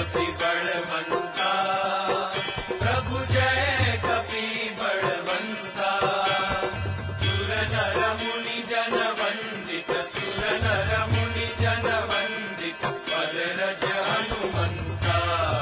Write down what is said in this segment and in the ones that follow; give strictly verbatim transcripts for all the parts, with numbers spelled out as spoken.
कपि बलवंता, प्रभु जय कपि बलवंता। सुर नर मुनि जन वंदित, सुर नर मुनि जन वंदित, पद रज हनुमंता।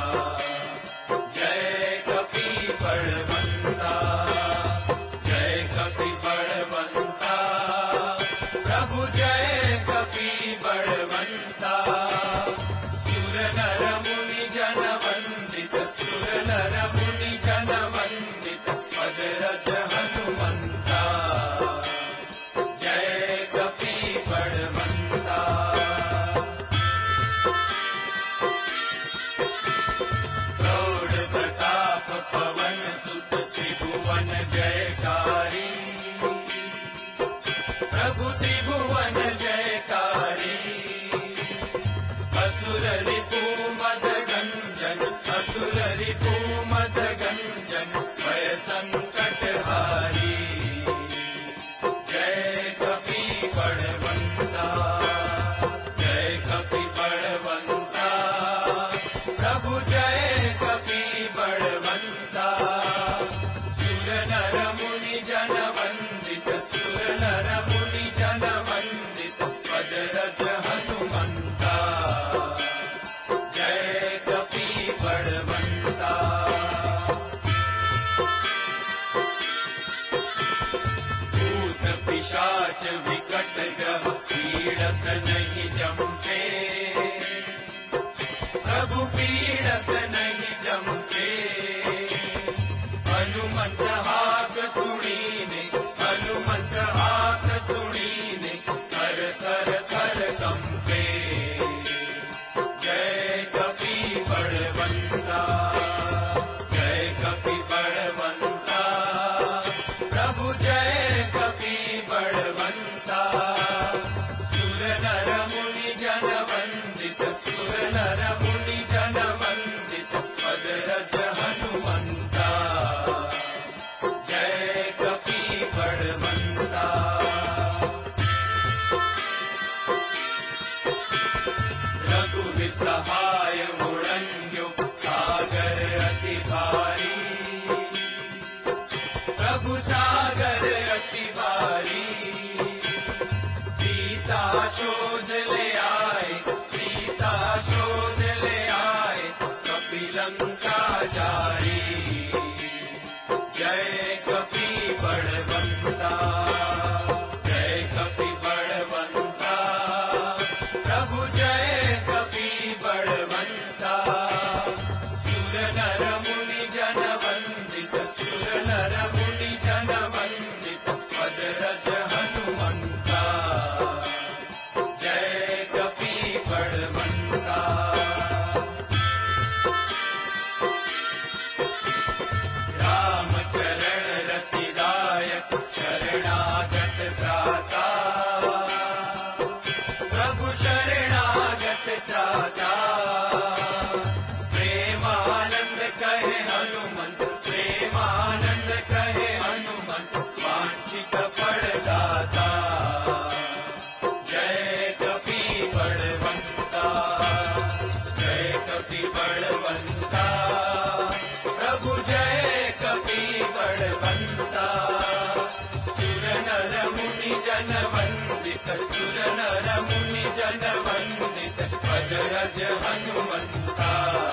जय कपि बलवंता, जय कपि बलवंता, प्रभु जय कपि बलवंता। सुर नर मुनि जन वंदित, सुर नर मुनि जन वंदित, पद रज हनुमंता। जय कपि बलवंता। प्रौढ़ प्रताप पवन सुत त्रिभुवन जयकारी, प्रभु त्रिभुवन जयकारी। असुर रिपु मद गंजन, असुर रिपु मद गंजन, भय संकट हारी। जय कपि बलवंता, जय कपि बलवंता, प्रभु जय कपि बलवंता। सुर नर मुनि जन वंदित, सुर नर मुनि जन वंदित, पद रज हनुमंता। जय कपि बलवंता। भूत पिशाच विकट ग्रह पीड़त नहीं जमते, प्रभु पीड़त नहीं जमते। हनुमंत हाक सुनीने, हनुमंत हाक सुनीने, थर थर थर कंपे। जय कपि बलवंता, जय कपि बलवंता, प्रभु जय कपि बलवंता। सुर नर मुनि जन वंदित, सुर नर मुनि जन वंदित, पद रज हनुमंता। जय कपि बलवंता। रघुवीर सहाय मुड़ंग्यो सागर अति भारी, प्रभु सागर अति भारी। सीता शोध ले आए, सीता शोध ले आए, कपि लंका जारी। जय कपि बलवंता, जय कपि बलवंता, प्रभु जय कपि बलवंता। सुर नर मुनि जन वंदित, सुर नर मुनि जन वंदित, पद रज हनुमंता। जय कपि बलवंता। राम चरण रति दायक, शरणागत त्राता, प्रभु शरणागत त्राता। प्रेमानंद कहे हनुमंत, प्रेमानंद कहे हनुमंत, वांछित फलदाता। जय कपि बलवंता, जय कपि बलवंता, प्रभु जय कपि बलवंता। सुर नर मुनि जन वंदित, सुर नर मुनि जन वंदित, पद रज हनुमंता।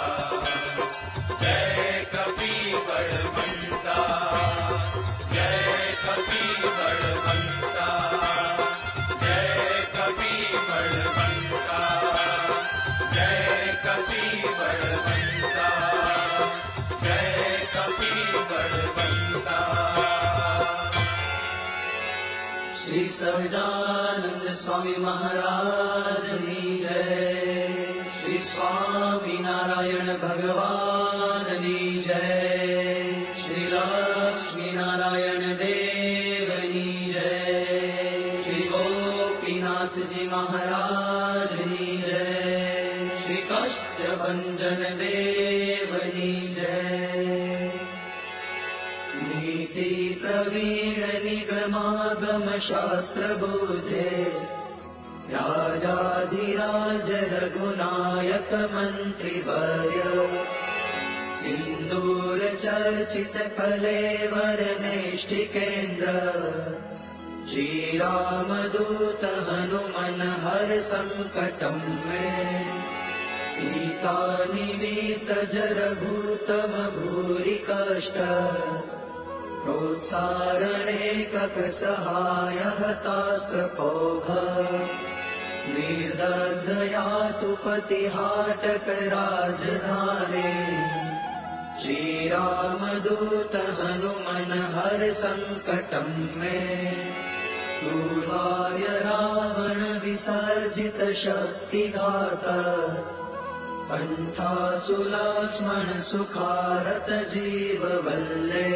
जय कपि बलवंता, जय कपि बलवंता, जय कपि बलवंता, जय कपि बलवंता, जय कपि बलवंता। श्री सहजानंद स्वामी महाराज की जय। श्री स्वामी नारायण भगवान की जय। श्री लक्ष्मी नारायण देव की जय। श्री गोपीनाथ जी महाराज की जय। श्री कष्टभंजन देव की जय। नीति प्रवीण निगमागम शास्त्र बुद्धे, राजाधिराज रघुनायक मंत्रिवर्य सिंदूर चर्चित कलेवर नैष्ठिकेन्द्र श्री राम दूत हनुमन हर संकटं मे सीता निवीत जरघूतम भूरि कष्ट प्रोत्सारणे कक सहाय हतास्त्रपौघ निर्दग्धयातु पतिहाटक राजधानी श्री राम दूत हनुमन हर संकटं मे दुर्वार्य रावण विसर्जित शक्तिघात कंठासुलक्ष्मण सुखारत जीववल्ले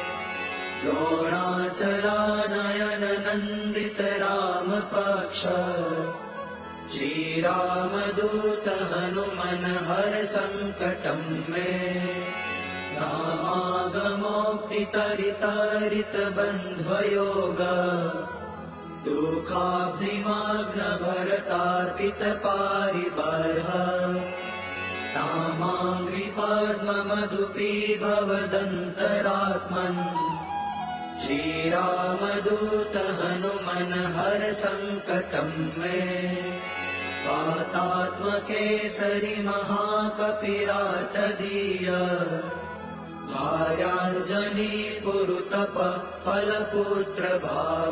द्रोणाचलानयन नंदित राम पक्ष श्री राम दूत हनुमन हर संकटं मे रामागमोक्ति तरित तरित बन्ध्वयोग दुःखाब्धिमग्न भरतार्पित पारिबर्ह तामाङ्घ्रि पद्म मधुपीभवदन्तरात्मन् श्री राम दूत हनुमन हर संकटं मे वातात्मकेसरि महाकपिराटदीय भार्याञ्जनी पुरुतप फलपुत्र भाव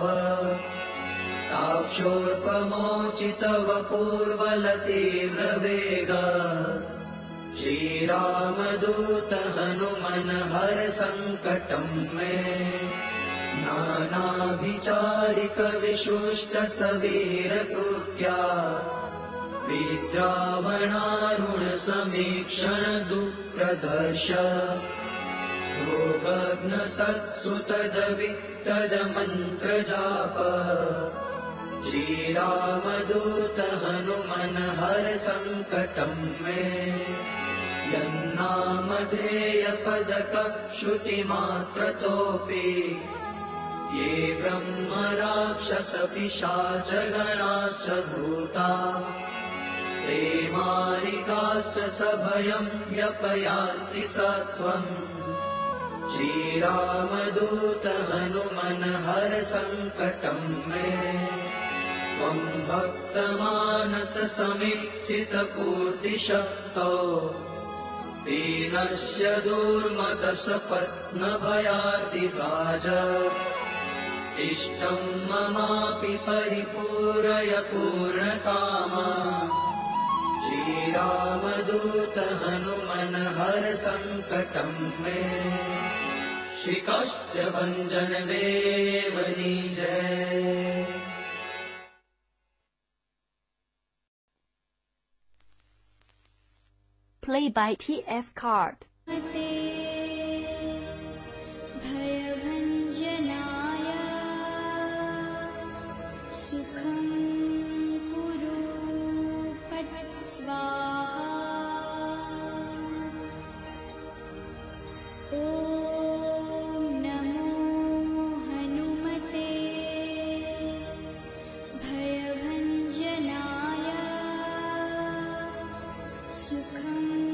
ताक्षोर्पमोचित वपुर्बल तीव्र वेग श्री राम दूत हनुमन हर संकटं मे नानाभिचारिक विशुष्ट सवीर कृत्या विद्रावणारुण समीक्षण दुःप्रदर्श भोगग्न सत्सुतदवित्तद मंत्र जाप श्री राम दूत हनुमन हर संकटं मे यन्नामधेय पदक श्रुति मात्रतोऽपि ये ब्रह्म राक्षस पिशाच गणाश्च भूता ते मारिकाश्च सभयं व्यपयान्ति सत्वम् श्री राम दूत हनुमन हर संकटं मे त्वं भक्तमानस समीप्सित पूर्तिशक्तो दीनस्य दुर्मत सपत्न भयार्तिभाज इष्टं ममापि परिपूरय पूर्णकामा श्री राम दूत हनुमन हर संकटं मे श्री काष्ठभञ्जन देवनी जय। Play by T F Card. भयभञ्जनाय सुखं कुरु पट स्वाहा ॐ नमो हनुमते भयभञ्जनाय सुखं